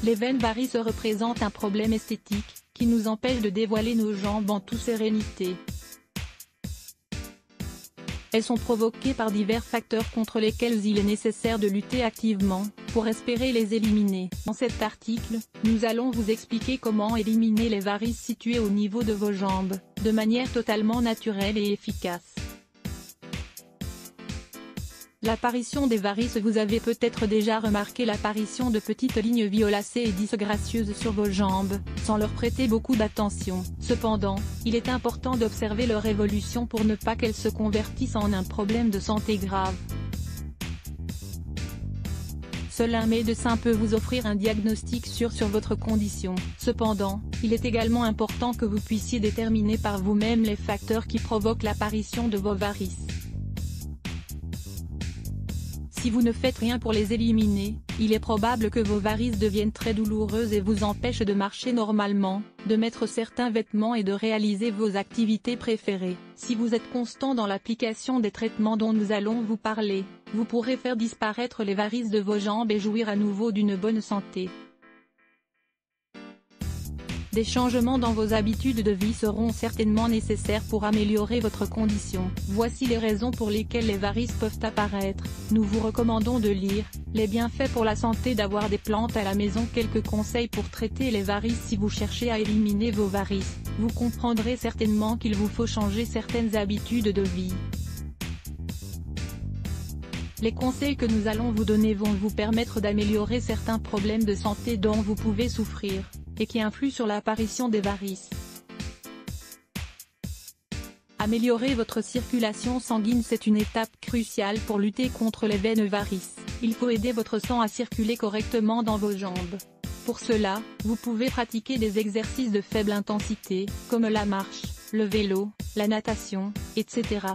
Les veines varices représentent un problème esthétique, qui nous empêche de dévoiler nos jambes en toute sérénité. Elles sont provoquées par divers facteurs contre lesquels il est nécessaire de lutter activement, pour espérer les éliminer. Dans cet article, nous allons vous expliquer comment éliminer les varices situées au niveau de vos jambes, de manière totalement naturelle et efficace. L'apparition des varices. Vous avez peut-être déjà remarqué l'apparition de petites lignes violacées et disgracieuses sur vos jambes, sans leur prêter beaucoup d'attention. Cependant, il est important d'observer leur évolution pour ne pas qu'elles se convertissent en un problème de santé grave. Seul un médecin peut vous offrir un diagnostic sûr sur votre condition. Cependant, il est également important que vous puissiez déterminer par vous-même les facteurs qui provoquent l'apparition de vos varices. Si vous ne faites rien pour les éliminer, il est probable que vos varices deviennent très douloureuses et vous empêchent de marcher normalement, de mettre certains vêtements et de réaliser vos activités préférées. Si vous êtes constant dans l'application des traitements dont nous allons vous parler, vous pourrez faire disparaître les varices de vos jambes et jouir à nouveau d'une bonne santé. Des changements dans vos habitudes de vie seront certainement nécessaires pour améliorer votre condition. Voici les raisons pour lesquelles les varices peuvent apparaître. Nous vous recommandons de lire « Les bienfaits pour la santé d'avoir des plantes à la maison ». Quelques conseils pour traiter les varices. Si vous cherchez à éliminer vos varices, vous comprendrez certainement qu'il vous faut changer certaines habitudes de vie. Les conseils que nous allons vous donner vont vous permettre d'améliorer certains problèmes de santé dont vous pouvez souffrir, et qui influent sur l'apparition des varices. Améliorer votre circulation sanguine. C'est une étape cruciale pour lutter contre les veines varices. Il faut aider votre sang à circuler correctement dans vos jambes. Pour cela, vous pouvez pratiquer des exercices de faible intensité, comme la marche, le vélo, la natation, etc.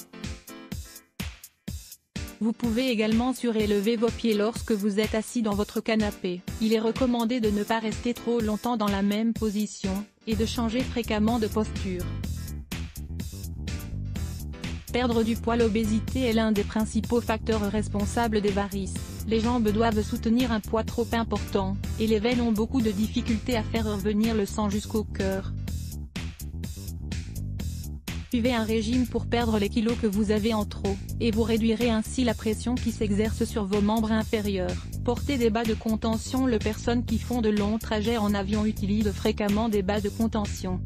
Vous pouvez également surélever vos pieds lorsque vous êtes assis dans votre canapé. Il est recommandé de ne pas rester trop longtemps dans la même position, et de changer fréquemment de posture. Perdre du poids. L'obésité est l'un des principaux facteurs responsables des varices. Les jambes doivent soutenir un poids trop important, et les veines ont beaucoup de difficultés à faire revenir le sang jusqu'au cœur. Suivez un régime pour perdre les kilos que vous avez en trop, et vous réduirez ainsi la pression qui s'exerce sur vos membres inférieurs. Portez des bas de contention. Les personnes qui font de longs trajets en avion utilisent fréquemment des bas de contention.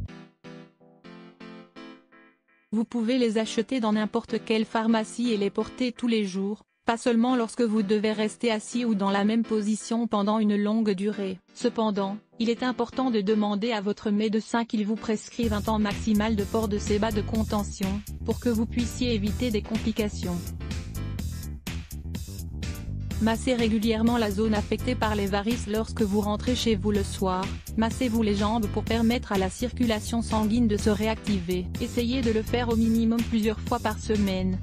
Vous pouvez les acheter dans n'importe quelle pharmacie et les porter tous les jours, pas seulement lorsque vous devez rester assis ou dans la même position pendant une longue durée. Cependant, il est important de demander à votre médecin qu'il vous prescrive un temps maximal de port de ces bas de contention, pour que vous puissiez éviter des complications. Massez régulièrement la zone affectée par les varices. Lorsque vous rentrez chez vous le soir, massez-vous les jambes pour permettre à la circulation sanguine de se réactiver. Essayez de le faire au minimum plusieurs fois par semaine.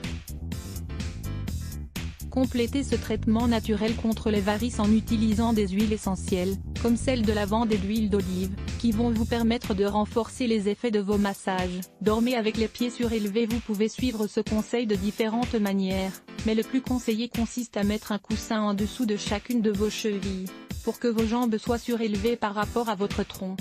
Complétez ce traitement naturel contre les varices en utilisant des huiles essentielles, comme celle de lavande et d'huile d'olive, qui vont vous permettre de renforcer les effets de vos massages. Dormez avec les pieds surélevés. Vous pouvez suivre ce conseil de différentes manières, mais le plus conseillé consiste à mettre un coussin en dessous de chacune de vos chevilles, pour que vos jambes soient surélevées par rapport à votre tronc.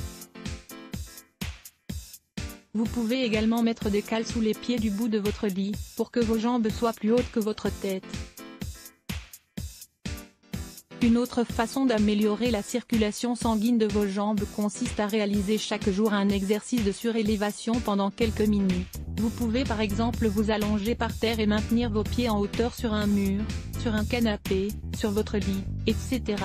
Vous pouvez également mettre des cales sous les pieds du bout de votre lit, pour que vos jambes soient plus hautes que votre tête. Une autre façon d'améliorer la circulation sanguine de vos jambes consiste à réaliser chaque jour un exercice de surélévation pendant quelques minutes. Vous pouvez par exemple vous allonger par terre et maintenir vos pieds en hauteur sur un mur, sur un canapé, sur votre lit, etc.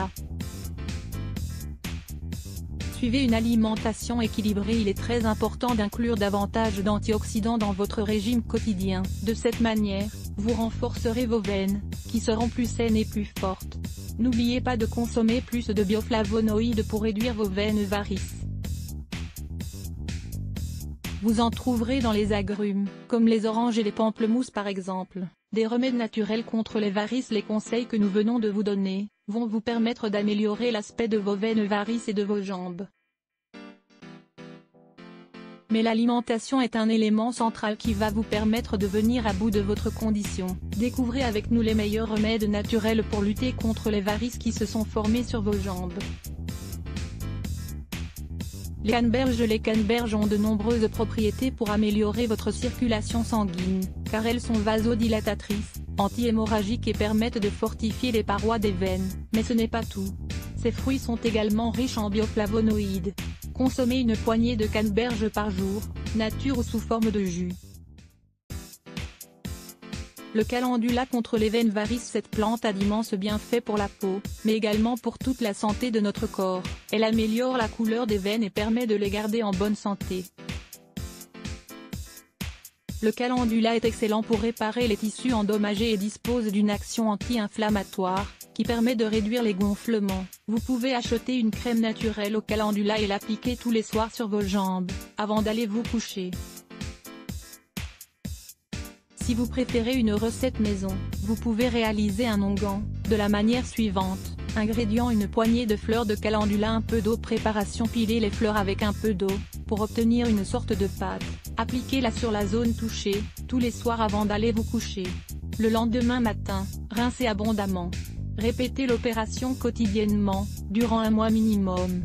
Suivez une alimentation équilibrée. Il est très important d'inclure davantage d'antioxydants dans votre régime quotidien. De cette manière, vous renforcerez vos veines, qui seront plus saines et plus fortes. N'oubliez pas de consommer plus de bioflavonoïdes pour réduire vos veines varices. Vous en trouverez dans les agrumes, comme les oranges et les pamplemousses par exemple. Des remèdes naturels contre les varices. Les conseils que nous venons de vous donner, vont vous permettre d'améliorer l'aspect de vos veines varices et de vos jambes. Mais l'alimentation est un élément central qui va vous permettre de venir à bout de votre condition. Découvrez avec nous les meilleurs remèdes naturels pour lutter contre les varices qui se sont formées sur vos jambes. Les canneberges ont de nombreuses propriétés pour améliorer votre circulation sanguine, car elles sont vasodilatatrices, anti-hémorragiques et permettent de fortifier les parois des veines. Mais ce n'est pas tout. Ces fruits sont également riches en bioflavonoïdes. Consommez une poignée de canneberge par jour, nature ou sous forme de jus. Le calendula contre les veines varices. Cette plante a d'immenses bienfaits pour la peau, mais également pour toute la santé de notre corps. Elle améliore la couleur des veines et permet de les garder en bonne santé. Le calendula est excellent pour réparer les tissus endommagés et dispose d'une action anti-inflammatoire, qui permet de réduire les gonflements. Vous pouvez acheter une crème naturelle au calendula et l'appliquer tous les soirs sur vos jambes, avant d'aller vous coucher. Si vous préférez une recette maison, vous pouvez réaliser un onguent, de la manière suivante. Ingrédients: une poignée de fleurs de calendula, un peu d'eau. Préparation: piler les fleurs avec un peu d'eau, pour obtenir une sorte de pâte. Appliquez-la sur la zone touchée, tous les soirs avant d'aller vous coucher. Le lendemain matin, rincez abondamment. Répétez l'opération quotidiennement, durant un mois minimum.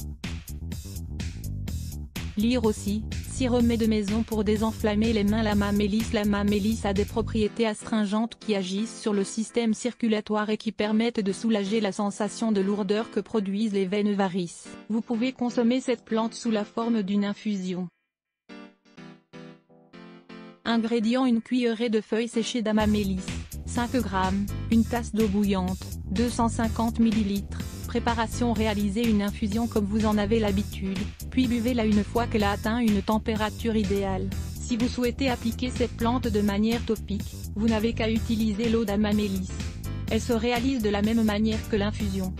Lire aussi, 6 remèdes de maison pour désenflammer les mains. La mamélis a des propriétés astringentes qui agissent sur le système circulatoire et qui permettent de soulager la sensation de lourdeur que produisent les veines varices. Vous pouvez consommer cette plante sous la forme d'une infusion. Ingrédients: une cuillerée de feuilles séchées d'amamélis, 5 g, une tasse d'eau bouillante, 250 ml. Préparation: réalisez une infusion comme vous en avez l'habitude, puis buvez-la une fois qu'elle a atteint une température idéale. Si vous souhaitez appliquer cette plante de manière topique, vous n'avez qu'à utiliser l'eau d'amamélis. Elle se réalise de la même manière que l'infusion.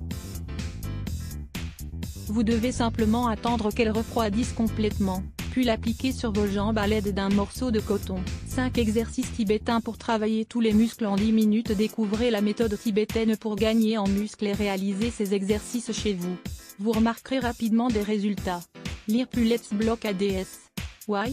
Vous devez simplement attendre qu'elle refroidisse complètement, puis l'appliquer sur vos jambes à l'aide d'un morceau de coton. 5 exercices tibétains pour travailler tous les muscles en 10 minutes. Découvrez la méthode tibétaine pour gagner en muscles et réaliser ces exercices chez vous. Vous remarquerez rapidement des résultats. Lire plus. Let's Block ADS. Why?